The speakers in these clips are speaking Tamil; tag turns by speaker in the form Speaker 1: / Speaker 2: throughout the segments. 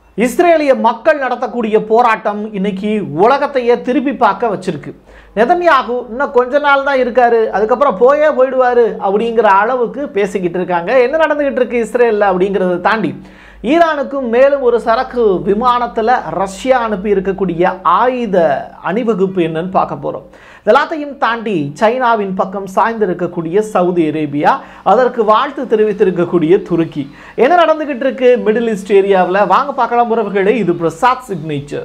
Speaker 1: இஸ்ரேலிய மக்கள் நடத்தக்கூடிய போராட்டம் இன்னைக்கு உலகத்தையே திருப்பி பார்க்க வச்சிருக்கு. நெதன்யாகு இன்னும் கொஞ்ச நாள் தான் இருக்காரு, அதுக்கப்புறம் போயிடுவாரு அப்படிங்கிற அளவுக்கு பேசிக்கிட்டு இருக்காங்க. என்ன நடந்துகிட்டு இருக்கு இஸ்ரேலில் அப்படிங்கிறத தாண்டி ஈரானுக்கும் மேலும் ஒரு சரக்கு விமானத்தில் ரஷ்யா அனுப்பி இருக்கக்கூடிய ஆயுத அணிவகுப்பு என்னன்னு பார்க்க போகிறோம். எல்லாத்தையும் தாண்டி சைனாவின் பக்கம் சாய்ந்திருக்கக்கூடிய சவுதி அரேபியா, அதற்கு வாழ்த்து தெரிவித்திருக்கக்கூடிய துருக்கி, என்ன நடந்துகிட்டு இருக்கு மிடில் ஈஸ்ட் ஏரியாவில் வாங்க பார்க்கலாம் உறவுகளே. இது பிரசாத் சிக்னேச்சர்.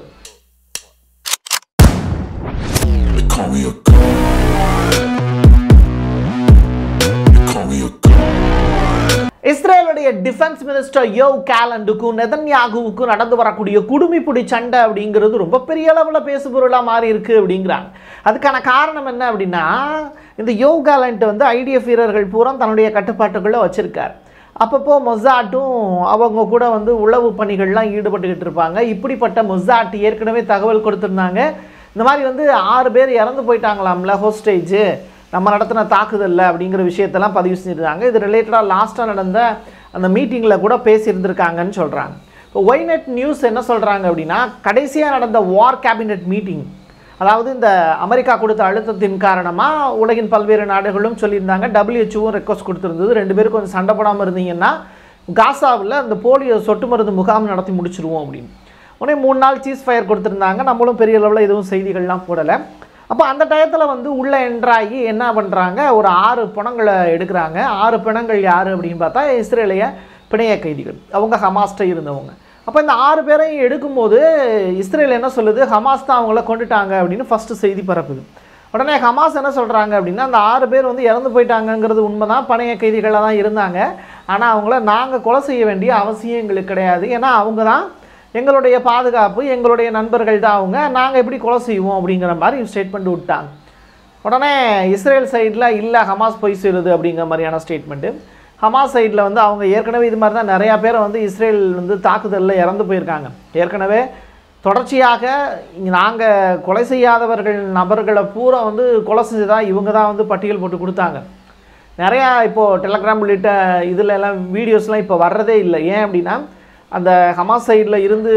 Speaker 1: இஸ்ரேலுடைய டிஃபென்ஸ் மினிஸ்டர் யோவ் கேலண்டுக்கும் நெதன்யாகுவுக்கும் நடந்து வரக்கூடிய குடுமிப்புடி சண்டை அப்படிங்கிறது ரொம்ப பெரிய அளவில் பேசுபொருளாக மாறி இருக்கு அப்படிங்கிறாங்க. அதுக்கான காரணம் என்ன அப்படின்னா, இந்த யோவ் கேலண்ட் வந்து ஐடிஎஃப் வீரர்கள் பூரா தன்னுடைய கட்டுப்பாட்டுக்குள்ளே வச்சிருக்கார். அப்பப்போ மொசாட்டும் அவங்க கூட வந்து உளவு பணிகள்லாம் ஈடுபட்டுக்கிட்டு இருப்பாங்க. இப்படிப்பட்ட மொசாட் ஏற்கனவே தகவல் கொடுத்துருந்தாங்க, இந்த மாதிரி வந்து 6 பேர் இறந்து போயிட்டாங்களாம்ல ஹோஸ்டேஜ் நம்ம நடத்தின தாக்குதலில் அப்படிங்கிற விஷயத்தெல்லாம் பதிவு செஞ்சுருந்தாங்க. இது ரிலேட்டடாக லாஸ்ட்டாக நடந்த அந்த மீட்டிங்கில் கூட பேசியிருந்திருக்காங்கன்னு சொல்கிறாங்க. இப்போ ஒய்நெட் நியூஸ் என்ன சொல்கிறாங்க அப்படின்னா, கடைசியாக நடந்த வார் கேபினெட் மீட்டிங், அதாவது இந்த அமெரிக்கா கொடுத்த அழுத்தத்தின் காரணமாக உலகின் பல்வேறு நாடுகளும் சொல்லியிருந்தாங்க, WHO ரெக்வஸ்ட் கொடுத்துருந்தது, 2 பேரும் கொஞ்சம் சண்டை போடாமல் இருந்தீங்கன்னா காசாவில் அந்த போலியோ சொட்டு மருந்து முகாம் நடத்தி முடிச்சிருவோம் அப்படின்னு. உடனே 3 நாள் சீஸ் ஃபயர் கொடுத்துருந்தாங்க. நம்மளும் பெரிய அளவில் எதுவும் செய்திகள்லாம் போடலை. அப்போ அந்த டயத்தில் வந்து உள்ளே என்ட்ராகி என்ன பண்ணுறாங்க, ஒரு 6 பிணங்களை எடுக்கிறாங்க. 6 பிணங்கள் யார் அப்படின்னு பார்த்தா இஸ்ரேலிய பிணைய கைதிகள், அவங்க ஹமாஸ்ட்டை இருந்தவங்க. அப்போ இந்த 6 பேரையும் எடுக்கும்போது இஸ்ரேல் என்ன சொல்லுது, ஹமாஸ் தான் அவங்கள கொண்டுட்டாங்க அப்படின்னு ஃபஸ்ட்டு செய்தி பரப்புது. உடனே ஹமாஸ் என்ன சொல்கிறாங்க அப்படின்னா, அந்த 6 பேர் வந்து இறந்து போயிட்டாங்கங்கிறது உண்மை தான், பணைய கைதிகளாக தான் இருந்தாங்க, ஆனால் அவங்கள நாங்கள் கொலை செய்ய வேண்டிய அவசியம் எங்களுக்கு கிடையாது, ஏன்னா அவங்க தான் எங்களுடைய பாதுகாப்பு, எங்களுடைய நண்பர்கள் தான் அவங்க, நாங்கள் எப்படி கொலை செய்வோம் அப்படிங்கிற மாதிரி ஸ்டேட்மெண்ட் விட்டாங்க. உடனே இஸ்ரேல் சைடில் இல்லை ஹமாஸ் போய் சேருது அப்படிங்கிற மாதிரியான ஸ்டேட்மெண்ட்டு. ஹமாஸ் சைடில் வந்து அவங்க ஏற்கனவே இது மாதிரி தான் நிறையா பேரை வந்து இஸ்ரேல் வந்து தாக்குதலில் இறந்து போயிருக்காங்க. ஏற்கனவே தொடர்ச்சியாக நாங்கள் கொலை செய்யாதவர்கள் நபர்களை பூரா வந்து கொலை செஞ்சுதான் இவங்க தான் வந்து பட்டியல் போட்டு கொடுத்தாங்க. நிறையா இப்போது டெலகிராம் உள்ளிட்ட இதில் எல்லாம் வீடியோஸ்லாம் இப்போ வர்றதே இல்லை. ஏன் அப்படின்னா, அந்த ஹமாஸ் சைடில் இருந்து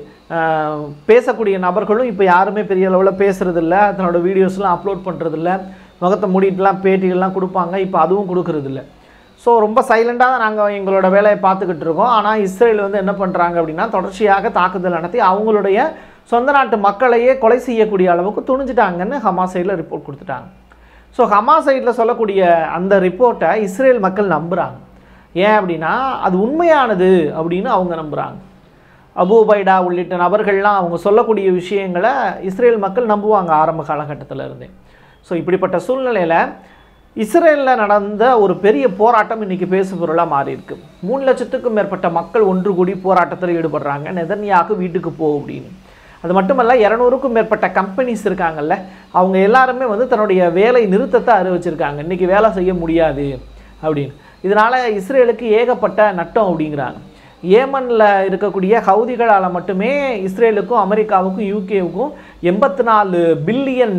Speaker 1: பேசக்கூடிய நபர்களும் இப்போ யாருமே பெரிய அளவில் பேசுகிறதில்ல, தன்னோட வீடியோஸ்லாம் அப்லோட் பண்ணுறதில்ல, முகத்தை மூடிட்டுலாம் பேட்டிகள்லாம் கொடுப்பாங்க, இப்போ அதுவும் கொடுக்கறதில்ல. ஸோ ரொம்ப சைலண்டாக தான் நாங்கள் எங்களோட வேலையை பார்த்துக்கிட்டு இருக்கோம். ஆனால் இஸ்ரேல் வந்து என்ன பண்ணுறாங்க அப்படின்னா, தொடர்ச்சியாக தாக்குதல் நடத்தி அவங்களுடைய சொந்த நாட்டு மக்களையே கொலை செய்யக்கூடிய அளவுக்கு துணிஞ்சிட்டாங்கன்னு ஹமாஸ் சைடில் ரிப்போர்ட் கொடுத்துட்டாங்க. ஸோ ஹமாஸ் சைடில் சொல்லக்கூடிய அந்த ரிப்போர்ட்டை இஸ்ரேல் மக்கள் நம்புகிறாங்க. ஏன் அப்படின்னா, அது உண்மையானது அப்படின்னு அவங்க நம்புகிறாங்க. அபு உபைடா உள்ளிட்ட நபர்கள்லாம் அவங்க சொல்லக்கூடிய விஷயங்களை இஸ்ரேல் மக்கள் நம்புவாங்க ஆரம்ப காலகட்டத்தில் இருந்தே. ஸோ இப்படிப்பட்ட சூழ்நிலையில் இஸ்ரேலில் நடந்த ஒரு பெரிய போராட்டம் இன்றைக்கி பேசுபொருளாக மாறி இருக்கு. 3 லட்சத்துக்கும் மேற்பட்ட மக்கள் ஒன்று கூடி போராட்டத்தில் ஈடுபடுறாங்க, நெதன்யாகு வீட்டுக்கு போ அப்படின்னு. அது மட்டுமல்ல, 200க்கும் மேற்பட்ட கம்பெனிஸ் இருக்காங்கல்ல, அவங்க எல்லாருமே வந்து தன்னுடைய வேலை நிறுத்தத்தை அறிவிச்சிருக்காங்க, இன்றைக்கி வேலை செய்ய முடியாது அப்படின்னு. இதனால் இஸ்ரேலுக்கு ஏகப்பட்ட நட்டம் அப்படிங்கிறாங்க. ஏமனில் இருக்கக்கூடிய ஹவுதிகளால் மட்டுமே இஸ்ரேலுக்கும் அமெரிக்காவுக்கும் யூகேவுக்கும் $84 பில்லியன்,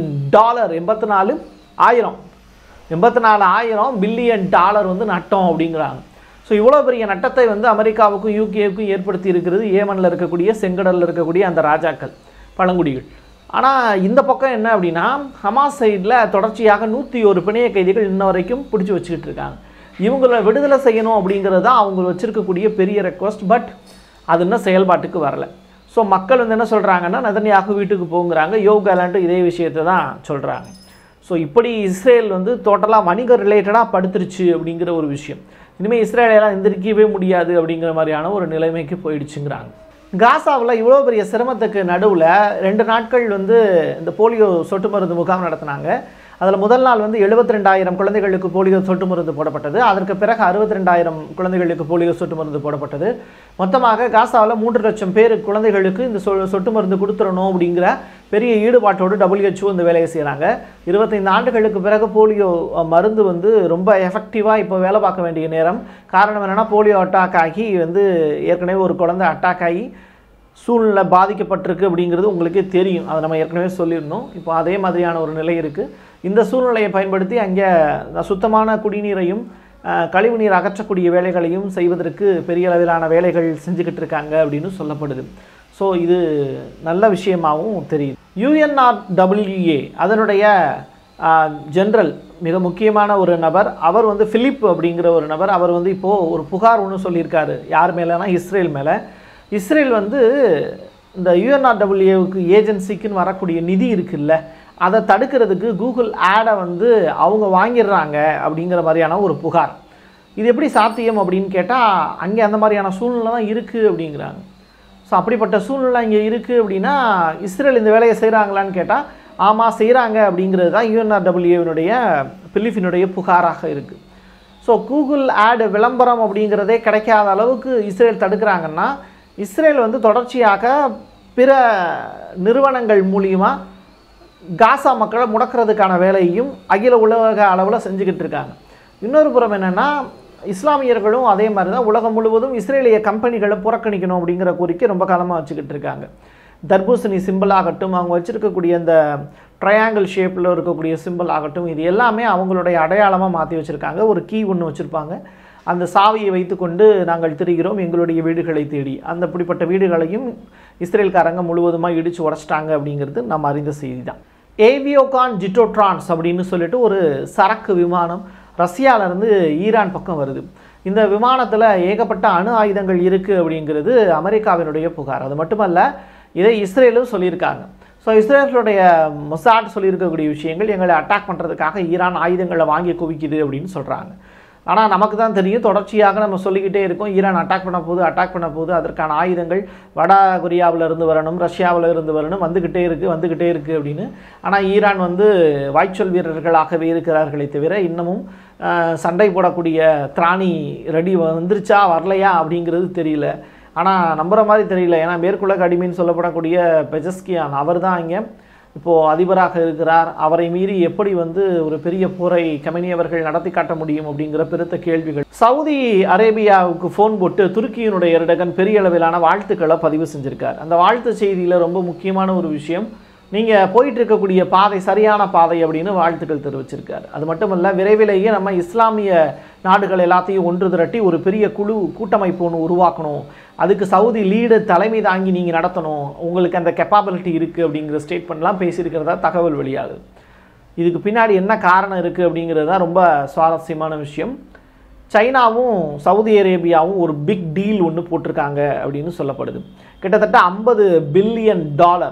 Speaker 1: 84,000 பில்லியன் டாலர் வந்து நட்டம் அப்படிங்கிறாங்க. ஸோ இவ்வளோ பெரிய நட்டத்தை வந்து அமெரிக்காவுக்கும் யூகேவுக்கும் ஏற்படுத்தி இருக்கிறது ஏமனில் இருக்கக்கூடிய செங்கடலில் இருக்கக்கூடிய அந்த ராஜாக்கள், பழங்குடிகள். ஆனால் இந்த பக்கம் என்ன அப்படின்னா, ஹமாஸ் சைடில் தொடர்ச்சியாக 101 பிணைய கைதிகள் இன்ன வரைக்கும் பிடிச்சி வச்சுக்கிட்டு இருக்காங்க. இவங்களை விடுதலை செய்யணும் அப்படிங்கிறது தான் அவங்க வச்சுருக்கக்கூடிய பெரிய ரெக்வஸ்ட். பட் அது இன்னும் செயல்பாட்டுக்கு வரலை. ஸோ மக்கள் வந்து என்ன சொல்கிறாங்கன்னா, நெதன்யாகு வீட்டுக்கு போங்கிறாங்க. யோவ் கேலண்ட்டும் இதே விஷயத்தை தான் சொல்கிறாங்க. ஸோ இப்படி இஸ்ரேல் வந்து டோட்டலாக வணிக ரிலேட்டடாக படுத்துருச்சு அப்படிங்கிற ஒரு விஷயம். இனிமேல் இஸ்ரேலெல்லாம் எந்திரிக்கவே முடியாது அப்படிங்கிற மாதிரியான ஒரு நிலைமைக்கு போயிடுச்சுங்கிறாங்க. காசாவில் இவ்வளோ பெரிய சிரமத்துக்கு நடுவில் 2 நாட்கள் வந்து இந்த போலியோ சொட்டு மருந்து முகாம் நடத்தினாங்க. அதில் முதல் நாள் வந்து 72,000 குழந்தைகளுக்கு போலியோ சொட்டு மருந்து போடப்பட்டது. அதற்கு பிறகு 62,000 குழந்தைகளுக்கு போலியோ சொட்டு மருந்து போடப்பட்டது. மொத்தமாக காசாவில் 3 லட்சம் பேர் குழந்தைகளுக்கு இந்த சொட்டு மருந்து கொடுத்துடணும் அப்படிங்கிற பெரிய ஈடுபாட்டோடு WHO இந்த வேலையை செய்கிறாங்க. 25 ஆண்டுகளுக்கு பிறகு போலியோ மருந்து வந்து ரொம்ப எஃபெக்டிவாக இப்போ வேலை பார்க்க வேண்டிய நேரம். காரணம் என்னென்னா, போலியோ அட்டாக் ஆகி வந்து ஏற்கனவே ஒரு குழந்தை அட்டாக் ஆகி சூழ்நிலை பாதிக்கப்பட்டிருக்கு அப்படிங்கிறது உங்களுக்கே தெரியும், அதை நம்ம ஏற்கனவே சொல்லியிருந்தோம். இப்போ அதே மாதிரியான ஒரு நிலை இருக்குது. இந்த சூழ்நிலையை பயன்படுத்தி அங்கே சுத்தமான குடிநீரையும் கழிவுநீர் அகற்றக்கூடிய வேலைகளையும் செய்வதற்கு பெரிய அளவிலான வேலைகள் செஞ்சுக்கிட்டு இருக்காங்க அப்படின்னு சொல்லப்படுது. ஸோ இது நல்ல விஷயமாகவும் தெரியுது. UNRWA அதனுடைய ஜெனரல் மிக முக்கியமான ஒரு நபர், அவர் வந்து பிலிப் அப்படிங்கிற ஒரு நபர். அவர் வந்து இப்போது ஒரு புகார் ஒன்று சொல்லியிருக்காரு. யார் மேலேனா இஸ்ரேல் மேலே. இஸ்ரேல் வந்து இந்த UNRWAவுக்கு ஏஜென்சிக்குன்னு வரக்கூடிய நிதி இருக்குல்ல, அதை தடுக்கிறதுக்கு கூகுள் ஆடை வந்து அவங்க வாங்கிடுறாங்க அப்படிங்கிற மாதிரியான ஒரு புகார். இது எப்படி சாத்தியம் அப்படின்னு கேட்டால், அங்கே அந்த மாதிரியான சூழ்நிலை தான் இருக்குது அப்படிங்கிறாங்க. ஸோ அப்படிப்பட்ட சூழ்நிலை இங்கே இருக்குது அப்படின்னா இஸ்ரேல் இந்த வேலையை செய்கிறாங்களான்னு கேட்டால் ஆமாம் செய்கிறாங்க அப்படிங்கிறது தான் UNRWAவினுடைய பிலிப்பினுடைய புகாராக இருக்குது. ஸோ கூகுள் ஆடு விளம்பரம் அப்படிங்கிறதே கிடைக்காத அளவுக்கு இஸ்ரேல் தடுக்கிறாங்கன்னா, இஸ்ரேல் வந்து தொடர்ச்சியாக பிற நிறுவனங்கள் மூலிமா காசா மக்களை முடக்கிறதுக்கான வேலையும் அகில உலக அளவில் செஞ்சுக்கிட்டு இருக்காங்க. இன்னொரு புறம் என்னென்னா, இஸ்லாமியர்களும் அதே மாதிரி தான் உலகம் முழுவதும் இஸ்ரேலிய கம்பெனிகளை புறக்கணிக்கணும் அப்படிங்கிற கோரிக்கை ரொம்ப காலமாக வச்சுக்கிட்டு இருக்காங்க. தர்பூசணி சிம்பிள் ஆகட்டும், அவங்க வச்சுருக்கக்கூடிய இந்த ட்ரையாங்கிள் ஷேப்பில் இருக்கக்கூடிய சிம்பிள் ஆகட்டும், இது எல்லாமே அவங்களுடைய அடையாளமாக மாற்றி வச்சுருக்காங்க. ஒரு கீ ஒன்று வச்சுருப்பாங்க, அந்த சாவியை வைத்துக்கொண்டு நாங்கள் திரிகிறோம் எங்களுடைய வீடுகளை தேடி. அந்த இப்படிப்பட்ட வீடுகளையும் இஸ்ரேல்காரங்க முழுவதுமாக இடித்து உடச்சிட்டாங்க அப்படிங்கிறது நம்ம அறிந்த செய்தி தான். ஏவியோகான் ஜிட்டோட்ரான்ஸ் அப்படின்னு சொல்லிட்டு ஒரு சரக்கு விமானம் ரஷ்யாவிலேருந்து ஈரான் பக்கம் வருது. இந்த விமானத்தில் ஏகப்பட்ட அணு ஆயுதங்கள் இருக்குது அப்படிங்கிறது அமெரிக்காவினுடைய புகார். அது மட்டுமல்ல, இதை இஸ்ரேலும் சொல்லியிருக்காங்க. ஸோ இஸ்ரேலுடைய மொசாட் சொல்லியிருக்கக்கூடிய விஷயங்கள், எங்களை அட்டாக் பண்ணுறதுக்காக ஈரான் ஆயுதங்களை வாங்கி குவிக்குது அப்படின்னு சொல்கிறாங்க. ஆனால் நமக்கு தான் தெரியும், தொடர்ச்சியாக நம்ம சொல்லிக்கிட்டே இருக்கோம், ஈரான் அட்டாக் பண்ண போது அதற்கான ஆயுதங்கள் வட கொரியாவிலிருந்து வரணும், ரஷ்யாவிலிருந்து வரணும், வந்துக்கிட்டே இருக்குது அப்படின்னு. ஆனால் ஈரான் வந்து வாய்ச்சொல் வீரர்களாகவே இருக்கிறார்களே தவிர இன்னமும் சண்டை போடக்கூடிய திராணி ரெடி வந்துருச்சா வரலையா அப்படிங்கிறது தெரியல. ஆனால் நம்புகிற மாதிரி தெரியல. ஏன்னா மேற்குலக அடிமைன்னு சொல்லப்படக்கூடிய பெஜஸ்கியான் அவர் தான் இங்கே இப்போது அதிபராக இருக்கிறார். அவரை மீறி எப்படி வந்து ஒரு பெரிய போரை கமெனி அவர்கள் நடத்தி காட்ட முடியும் அப்படிங்கிற பெருத்த கேள்விகள். சவுதி அரேபியாவுக்கு ஃபோன் போட்டு துருக்கியினுடைய எர்டகன் பெரிய அளவிலான வாழ்த்துக்களை பதிவு செஞ்சுருக்கார். அந்த வாழ்த்து செய்தியில் ரொம்ப முக்கியமான ஒரு விஷயம், நீங்கள் போயிட்டு இருக்கக்கூடிய பாதை சரியான பாதை அப்படின்னு வாழ்த்துக்கள் தெரிவிச்சிருக்கார். அது மட்டும் இல்லை, விரைவிலேயே நம்ம இஸ்லாமிய நாடுகள் எல்லாத்தையும் ஒன்று திரட்டி ஒரு பெரிய கூட்டமைப்பு ஒன்று உருவாக்கணும், அதுக்கு சவுதி லீடு தலைமை தாங்கி நீங்கள் நடத்தணும், உங்களுக்கு அந்த கெப்பாபிலிட்டி இருக்குது அப்படிங்கிற ஸ்டேட்மெண்ட்லாம் பேசியிருக்கிறதா தகவல் வெளியாகுது. இதுக்கு பின்னாடி என்ன காரணம் இருக்குது அப்படிங்கிறது தான் ரொம்ப சுவாரஸ்யமான விஷயம். சைனாவும் சவுதி அரேபியாவும் ஒரு பிக் டீல் ஒன்று போட்டிருக்காங்க அப்படின்னு சொல்லப்படுது. கிட்டத்தட்ட $50 பில்லியன்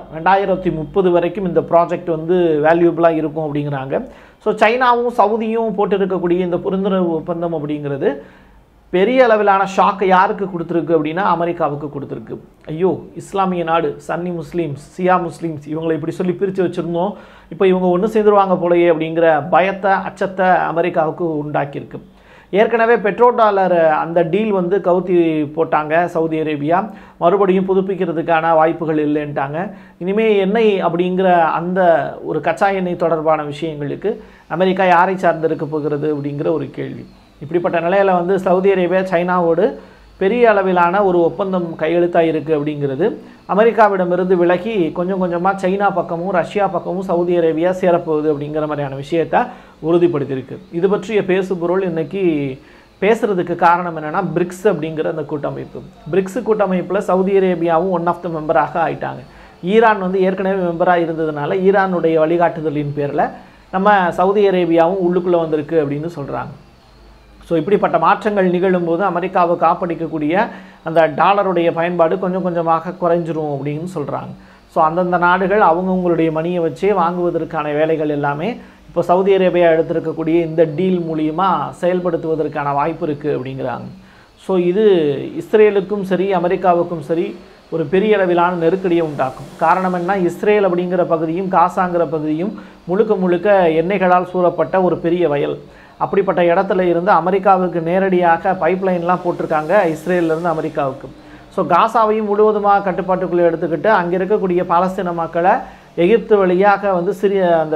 Speaker 1: 2030 வரைக்கும் இந்த ப்ராஜெக்ட் வந்து வேல்யூபிளாக இருக்கும் அப்படிங்கிறாங்க. ஸோ சைனாவும் சவுதியும் போட்டிருக்கக்கூடிய இந்த புரிந்துணர்வு ஒப்பந்தம் அப்படிங்கிறது பெரிய அளவிலான ஷாக்கை யாருக்கு கொடுத்துருக்கு அப்படின்னா அமெரிக்காவுக்கு கொடுத்துருக்கு. ஐயோ, இஸ்லாமிய நாடு, சன்னி முஸ்லீம்ஸ், சியா முஸ்லீம்ஸ், இவங்களை இப்படி சொல்லி பிரித்து வச்சுருந்தோம், இப்போ இவங்க ஒன்று சேர்ந்துருவாங்க போலையே அப்படிங்கிற பயத்தை அச்சத்தை அமெரிக்காவுக்கு உண்டாக்கியிருக்கு. ஏற்கனவே $1 அந்த டீல் வந்து கவுத்தி போட்டாங்க சவுதி அரேபியா, மறுபடியும் புதுப்பிக்கிறதுக்கான வாய்ப்புகள் இல்லைன்ட்டாங்க. இனிமேல் எண்ணெய் அப்படிங்கிற அந்த ஒரு கச்சா எண்ணெய் தொடர்பான விஷயங்களுக்கு அமெரிக்கா யாரை சார்ந்து இருக்க போகிறது அப்படிங்கிற ஒரு கேள்வி. இப்படிப்பட்ட நிலையில் வந்து சவுதி அரேபியா சைனாவோடு பெரிய அளவிலான ஒரு ஒப்பந்தம் கையெழுத்தாக இருக்குது அப்படிங்கிறது அமெரிக்காவிடமிருந்து விலகி கொஞ்சம் கொஞ்சமாக சைனா பக்கமும் ரஷ்யா பக்கமும் சவுதி அரேபியா சேரப்போகுது அப்படிங்கிற மாதிரியான விஷயத்தை உறுதிப்படுத்தியிருக்கு. இது பற்றிய பேசுபொருள் இன்றைக்கி பேசுகிறதுக்கு காரணம் என்னென்னா, பிரிக்ஸ் அப்படிங்கிற அந்த கூட்டமைப்பு. பிரிக்ஸ் கூட்டமைப்பில் சவுதி அரேபியாவும் ஒன் ஆஃப் த மெம்பராக ஆயிட்டாங்க. ஈரான் வந்து ஏற்கனவே மெம்பராக இருந்ததுனால ஈரானுடைய வழிகாட்டுதலின் பேரில் நம்ம சவுதி அரேபியாவும் உள்ளுக்குள்ளே வந்திருக்கு அப்படின்னு சொல்கிறாங்க. ஸோ இப்படிப்பட்ட மாற்றங்கள் நிகழும்போது அமெரிக்காவை காப்படிக்கக்கூடிய அந்த டாலருடைய பயன்பாடு கொஞ்சம் கொஞ்சமாக குறைஞ்சிரும் அப்படின்னு சொல்கிறாங்க. ஸோ அந்தந்த நாடுகள் அவங்கவுங்களுடைய மணியை வச்சே வாங்குவதற்கான வேலைகள் எல்லாமே இப்போ சவுதி அரேபியா எடுத்திருக்கக்கூடிய இந்த டீல் மூலியமாக செயல்படுத்துவதற்கான வாய்ப்பு இருக்குது அப்படிங்கிறாங்க. ஸோ இது இஸ்ரேலுக்கும் சரி அமெரிக்காவுக்கும் சரி ஒரு பெரிய அளவிலான நெருக்கடியை உண்டாக்கும். காரணம் என்ன, இஸ்ரேல் அப்படிங்கிற பகுதியும் காசாங்கிற பகுதியும் முழுக்க முழுக்க எண்ணெய்களால் சூழப்பட்ட ஒரு பெரிய வயல். அப்படிப்பட்ட இடத்துல இருந்து அமெரிக்காவுக்கு நேரடியாக பைப்லைன்லாம் போட்டிருக்காங்க இஸ்ரேலிருந்து அமெரிக்காவுக்கு. ஸோ காசாவையும் முழுவதுமாக கட்டுப்பாட்டுக்குள்ளே எடுத்துக்கிட்டு அங்கே இருக்கக்கூடிய பாலஸ்தீன மக்களை எகிப்து வழியாக வந்து சிறிய அந்த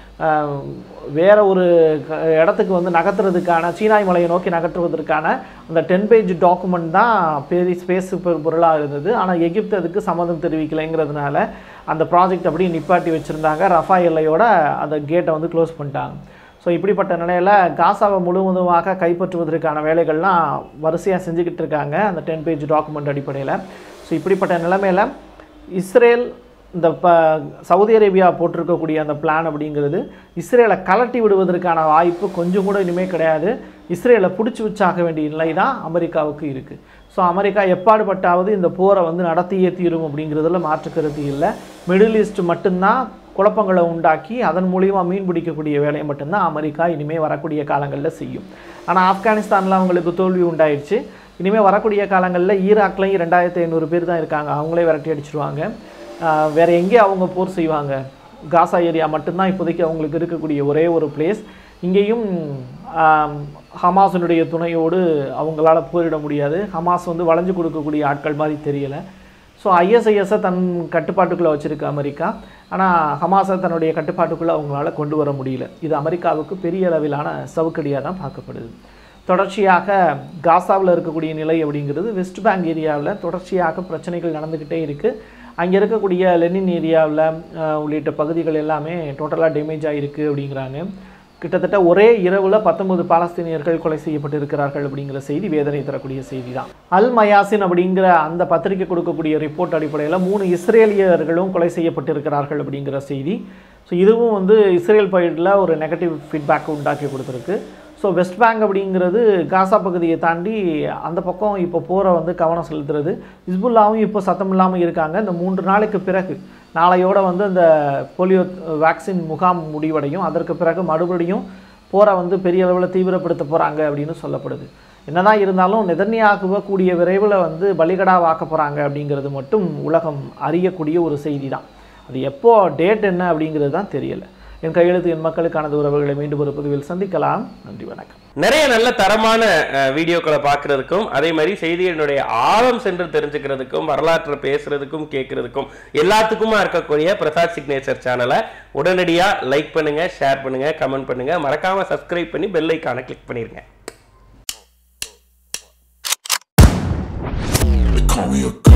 Speaker 1: வேற ஒரு இடத்துக்கு வந்து நகர்த்துறதுக்கான, சீனாய் மலையை நோக்கி நகர்த்துவதற்கான அந்த 10 பேஜ் டாக்குமெண்ட் தான் பெரிய பேசு பொருளாக இருந்தது. ஆனால் எகிப்து அதுக்கு சம்மதம் தெரிவிக்கலைங்கிறதுனால அந்த ப்ராஜெக்ட் அப்படியே நிப்பாட்டி வச்சுருந்தாங்க. ரஃபா எல்லையோட அந்த கேட்டை வந்து க்ளோஸ் பண்ணிட்டாங்க. ஸோ இப்படிப்பட்ட நிலையில் காசாவை முழுவதுமாக கைப்பற்றுவதற்கான வேலைகள்லாம் வரிசையாக செஞ்சுக்கிட்டு இருக்காங்க அந்த 10 பேஜ் டாக்குமெண்ட் அடிப்படையில். ஸோ இப்படிப்பட்ட நிலைமையில் இஸ்ரேல் இந்த சவுதி அரேபியா போட்டிருக்கக்கூடிய அந்த பிளான் அப்படிங்கிறது இஸ்ரேலை கலட்டி விடுவதற்கான வாய்ப்பு கொஞ்சம் கூட இனிமேல் கிடையாது. இஸ்ரேலை பிடிச்சி வச்சாக வேண்டிய நிலை தான் அமெரிக்காவுக்கு இருக்குது. ஸோ அமெரிக்கா எப்பாடுபட்டாவது இந்த போரை வந்து நடத்தியே தீரும் அப்படிங்கிறதுல மாற்றுக்கருத்து இல்லை. மிடில் ஈஸ்ட் மட்டும்தான் குழப்பங்களை உண்டாக்கி அதன் மூலிமா மீன் பிடிக்கக்கூடிய வேலையை மட்டும்தான் அமெரிக்கா இனிமேல் வரக்கூடிய காலங்களில் செய்யும். ஆனால் ஆப்கானிஸ்தானில் அவங்களுக்கு தோல்வி உண்டாயிடுச்சு. இனிமேல் வரக்கூடிய காலங்களில் ஈராக்லையும் 2500 பேர் தான் இருக்காங்க, அவங்களே விரட்டி அடிச்சிருவாங்க. வேறு எங்கே அவங்க போர் செய்வாங்க? காசா ஏரியா மட்டும்தான் இப்போதைக்கு அவங்களுக்கு இருக்கக்கூடிய ஒரே ஒரு பிளேஸ். இங்கேயும் ஹமாஸினுடைய துணையோடு அவங்களால போரிட முடியாது. ஹமாஸ் வந்து வளைஞ்சு கொடுக்கக்கூடிய ஆட்கள் மாதிரி தெரியலை. ஸோ ஐஎஸ்ஐஎஸை தன் கட்டுப்பாட்டுக்குள்ளே வச்சுருக்கு அமெரிக்கா. ஆனால் ஹமாஸை தன்னுடைய கட்டுப்பாட்டுக்குள்ளே அவங்களால கொண்டு வர முடியல. இது அமெரிக்காவுக்கு பெரிய அளவிலான சவுக்கடியாக தான் பார்க்கப்படுது. தொடர்ச்சியாக காசாவில் இருக்கக்கூடிய நிலை அப்படிங்கிறது வெஸ்ட் பேங்க் ஏரியாவில் தொடர்ச்சியாக பிரச்சனைகள் நடந்துக்கிட்டே இருக்குது. அங்கே இருக்கக்கூடிய லெனின் ஏரியாவில் உள்ளிட்ட பகுதிகள் எல்லாமே டோட்டலாக டேமேஜ் ஆகிருக்கு அப்படிங்கிறாங்க. கிட்டத்தட்ட ஒரே இரவில் 19 பாலஸ்தீனியர்கள் கொலை செய்யப்பட்டிருக்கிறார்கள் அப்படிங்கிற செய்தி வேதனை தரக்கூடிய செய்தி தான். அல் மயாசின் அப்படிங்கிற அந்த பத்திரிகை கொடுக்கக்கூடிய ரிப்போர்ட் அடிப்படையில் 3 இஸ்ரேலியர்களும் கொலை செய்யப்பட்டிருக்கிறார்கள் அப்படிங்கிற செய்தி. ஸோ இதுவும் வந்து இஸ்ரேல் சைடில் ஒரு நெகட்டிவ் ஃபீட்பேக் உண்டாக்கி கொடுத்துருக்கு. ஸோ வெஸ்ட் பேங்க் அப்படிங்கிறது காசா பகுதியை தாண்டி அந்த பக்கம் இப்போ போரை வந்து கவனம் செலுத்துறது. ஹிஸ்புல்லாவும் இப்போ சத்தம் இல்லாமல் இருக்காங்க. இந்த 3 நாளைக்கு பிறகு நாளையோடு வந்து இந்த போலியோ வேக்சின் முகாம் முடிவடையும். அதற்கு பிறகு மறுபடியும் போரை வந்து பெரிய அளவில் தீவிரப்படுத்த போகிறாங்க அப்படின்னு சொல்லப்படுது. என்னதான் இருந்தாலும் நெதன்யாகுவை கூடிய விரைவில் வந்து பலிகடாவாக்க போகிறாங்க அப்படிங்கிறது மட்டும் உலகம் அறியக்கூடிய ஒரு செய்தி தான். அது எப்போ டேட் என்ன அப்படிங்கிறது தான் தெரியலை. என் கையெழுத்து என் மக்களுக்கானது உறவுகளை மீண்டும் ஒரு பதிவில் சந்திக்கலாம். நன்றி, வணக்கம்.
Speaker 2: நிறைய நல்ல தரமான வீடியோக்களை பார்க்கறதுக்கும் அதே மாதிரி செய்திகளுடைய ஆழம் சென்று தெரிஞ்சுக்கிறதுக்கும் வரலாற்றை பேசுறதுக்கும் கேட்கறதுக்கும் எல்லாத்துக்குமா இருக்கக்கூடிய பிரசாத் சிக்னேச்சர் சேனலை உடனடியாக லைக் பண்ணுங்க, ஷேர் பண்ணுங்க, கமெண்ட் பண்ணுங்க, மறக்காம சப்ஸ்கிரைப் பண்ணி பெல் ஐகானை கிளிக் பண்ணிருங்க.